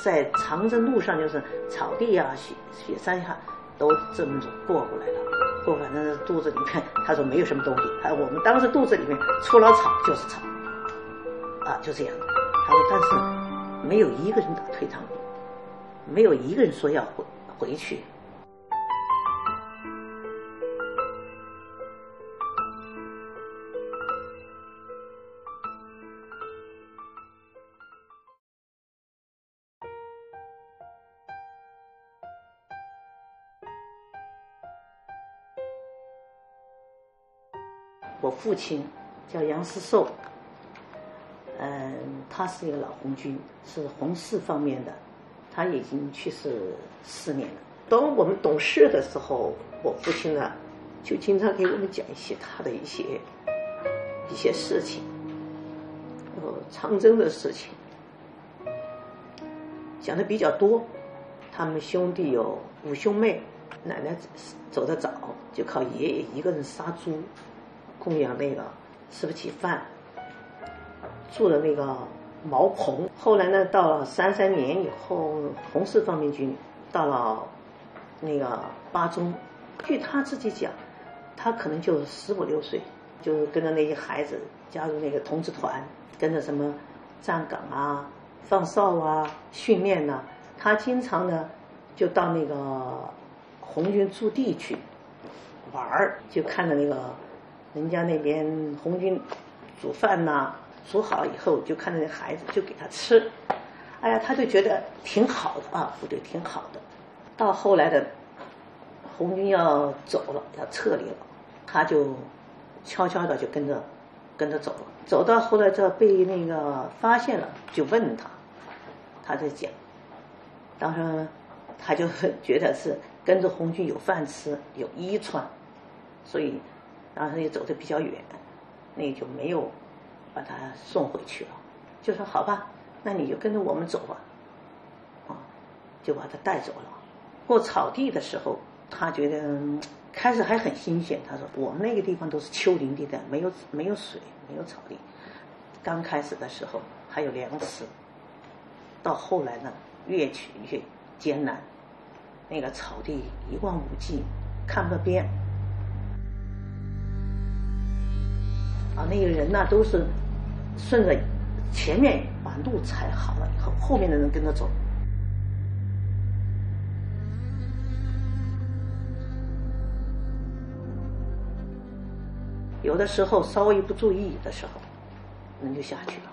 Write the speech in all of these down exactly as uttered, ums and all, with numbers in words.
在长征路上，就是草地啊、雪雪山下，都这么过过来了。过反正肚子里面，他说没有什么东西，还我们当时肚子里面除了草就是草，啊，就这样。他说，但是没有一个人打退堂鼓，没有一个人说要回回去。我父亲叫杨思寿，嗯，他是一个老红军，是红四方面的，他已经去世四年了。当我们懂事的时候，我父亲呢，就经常给我们讲一些他的一些一些事情，呃，长征的事情，讲的比较多。他们兄弟有五兄妹，奶奶走得早，就靠爷爷一个人杀猪供养那个吃不起饭，住了那个茅棚。后来呢，到了三三年以后，红四方面军到了那个巴中，据他自己讲，他可能就十五六岁，就跟着那些孩子加入那个童子团，跟着什么站岗啊、放哨啊、训练呐、啊。他经常呢就到那个红军驻地去玩儿，就看着那个人家那边红军煮饭呐、啊，煮好以后就看着那孩子就给他吃，哎呀，他就觉得挺好的啊，部队挺好的。到后来的红军要走了，要撤离了，他就悄悄的就跟着跟着走了。走到后来这被那个发现了，就问他，他在讲，当时他就觉得是跟着红军有饭吃，有衣穿，所以当时也走得比较远，那就没有把他送回去了，就说好吧，那你就跟着我们走吧，啊，就把他带走了。过草地的时候，他觉得、嗯、开始还很新鲜，他说我们那个地方都是丘陵地带，没有没有水，没有草地，刚开始的时候还有粮食，到后来呢越去越艰难，那个草地一望无际，看不边啊，那个人呢都是顺着前面把路踩好了以后，后面的人跟着走。有的时候稍微不注意的时候，人就下去了。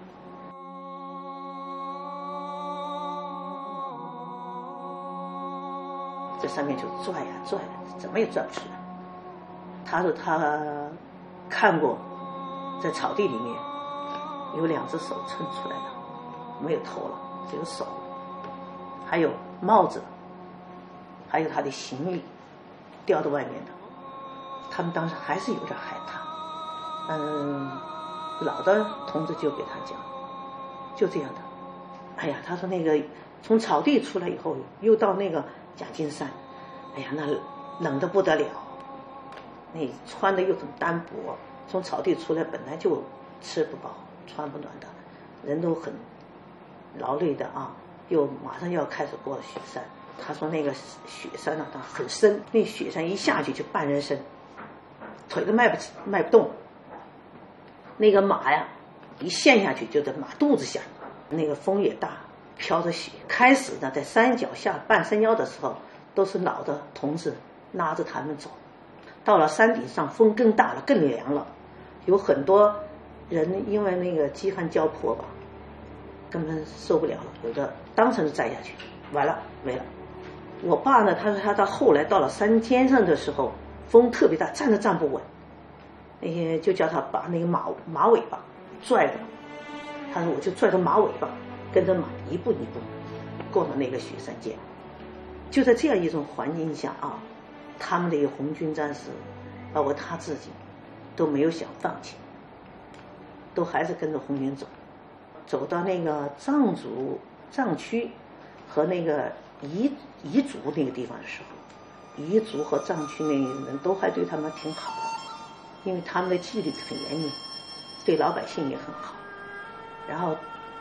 这上面就拽呀拽呀，怎么也拽不出来。他说他看过，在草地里面有两只手伸出来了，没有头了，只有手，还有帽子，还有他的行李掉到外面的。他们当时还是有点害怕。嗯，老的同志就给他讲，就这样的。哎呀，他说那个从草地出来以后，又到那个蒋金山，哎呀，那冷得不得了，那穿的又很单薄，从草地出来本来就吃不饱穿不暖的，人都很劳累的啊，又马上要开始过雪山。他说那个雪山啊，它很深，那雪山一下去就半人深，腿都迈不起迈不动。那个马呀，一陷下去就在马肚子下，那个风也大，飘着雪。开始呢，在山脚下半山腰的时候，都是老的同志拉着他们走。到了山顶上，风更大了，更凉了，有很多人因为那个饥寒交迫吧，根本受不了了，有的当场就栽下去，完了没了。我爸呢，他说他到后来到了山尖上的时候，风特别大，站都站不稳。那些就叫他把那个马马尾巴拽着，他说我就拽着马尾巴，跟着马一步一步过了那个雪山涧。就在这样一种环境下啊，他们的红军战士，包括他自己，都没有想放弃，都还是跟着红军走，走到那个藏族藏区和那个彝彝族那个地方的时候，彝族和藏区那个人都还对他们挺好的。因为他们的纪律很严密，对老百姓也很好。然后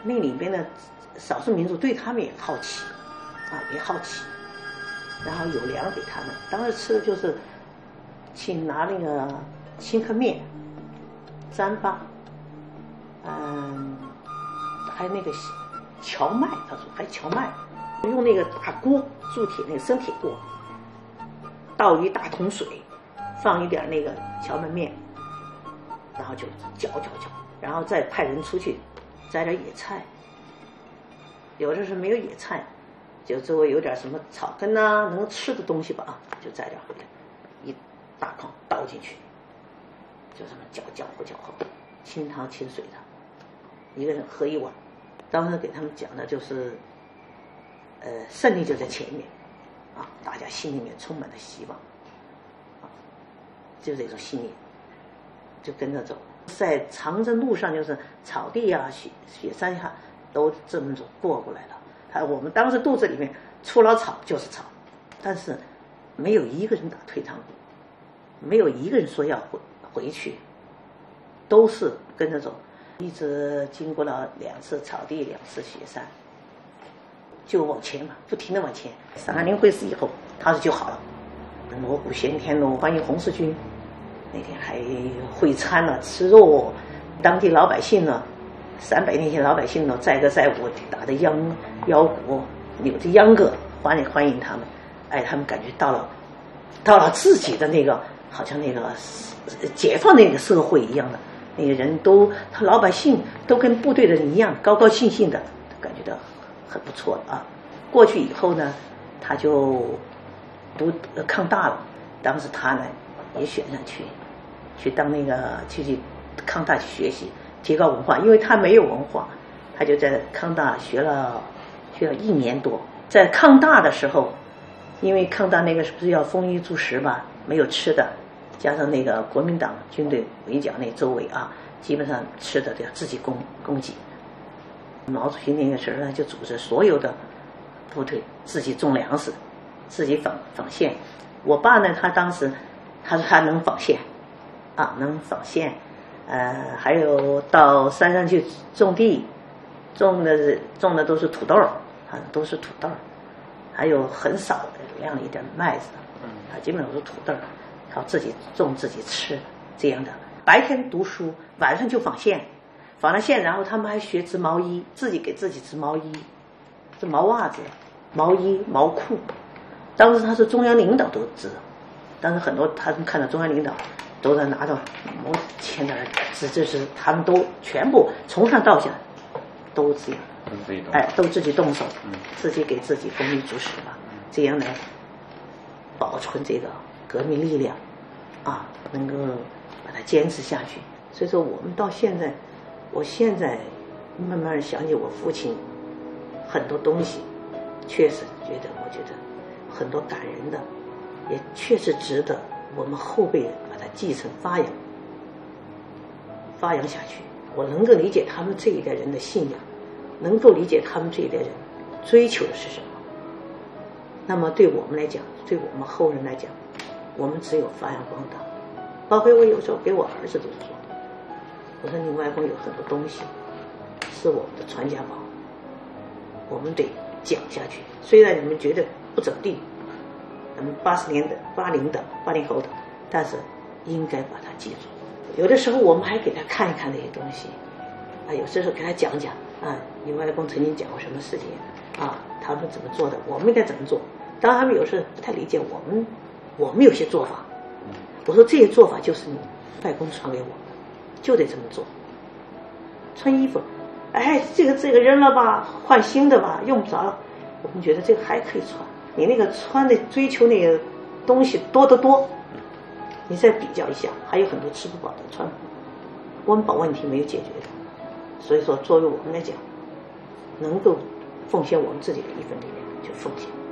那里边的少数民族对他们也好奇，啊，也好奇，然后有粮给他们。当时吃的就是去拿那个青稞面、糌粑，嗯，还有那个荞麦，他说还有荞麦，用那个大锅，铸铁那个生铁锅，倒一大桶水，放一点那个荞麦面，然后就搅搅搅，然后再派人出去摘点野菜。有的是没有野菜，就周围有点什么草根呐、啊，能吃的东西吧，就摘点回来，一大筐倒进去，就这么搅搅和搅和，清汤清水的，一个人喝一碗。当时给他们讲的就是，呃，胜利就在前面，啊，大家心里面充满了希望，啊，就这种心理，就跟着走。在长征路上，就是草地啊、雪雪山下，都这么走过过来了。啊，我们当时肚子里面除了草就是草，但是没有一个人打退堂鼓，没有一个人说要回回去，都是跟着走，一直经过了两次草地，两次雪山，就往前嘛，不停的往前。三二零会师以后，他说就好了，锣鼓喧天喽，欢迎红四军。那天还会餐了，吃肉，当地老百姓呢，三百年前老百姓呢，载歌载舞，打的秧腰鼓，扭着秧歌，欢迎欢迎他们。哎，他们感觉到了，到了自己的那个好像那个解放那个社会一样的，那个人都，他老百姓都跟部队的人一样，高高兴兴的，感觉到很不错啊。过去以后呢，他就读抗大了，当时他呢也选上去。去当那个去去康大去学习，提高文化，因为他没有文化，他就在康大学了学了一年多。在康大的时候，因为康大那个是不是要丰衣足食吧，没有吃的，加上那个国民党军队围剿那周围啊，基本上吃的都要自己供供给。毛主席那个时候呢，就组织所有的部队自己种粮食，自己纺纺线。我爸呢，他当时他说他能纺线。啊，能纺线，呃，还有到山上去种地，种的种的都是土豆，啊，都是土豆，还有很少的量一点麦子，啊，基本上都是土豆，靠自己种自己吃这样的。白天读书，晚上就纺线，纺了线，然后他们还学织毛衣，自己给自己织毛衣，织毛袜子、毛衣、毛裤。当时他是中央领导都织，当时很多他们看到中央领导。都在拿着毛签在那织，这是他们都全部从上到下都这样，哎，都自己动手，嗯、自己给自己丰衣足食吧，嗯、这样来保存这个革命力量，啊，能够把它坚持下去。所以说，我们到现在，我现在慢慢想起我父亲很多东西，确实觉得，我觉得很多感人的，也确实值得我们后辈人把它继承发扬发扬下去。我能够理解他们这一代人的信仰，能够理解他们这一代人追求的是什么。那么对我们来讲，对我们后人来讲，我们只有发扬光大。包括我有时候给我儿子都说，我说你外公有很多东西是我们的传家宝，我们得讲下去。虽然你们觉得不怎么地，咱们八十年的、八零的、八零后的，但是应该把它记住。有的时候我们还给他看一看这些东西，啊，有时候给他讲讲啊，你外公曾经讲过什么事情啊，他们怎么做的，我们应该怎么做。当然他们有时候不太理解我们，我们有些做法，我说这些做法就是你外公传给我们，就得这么做。穿衣服，哎，这个这个扔了吧，换新的吧，用不着了，我们觉得这个还可以穿。你那个穿的追求那个东西多得多，你再比较一下，还有很多吃不饱的穿不饱，温饱问题没有解决的。所以说作为我们来讲，能够奉献我们自己的一份力量就奉献。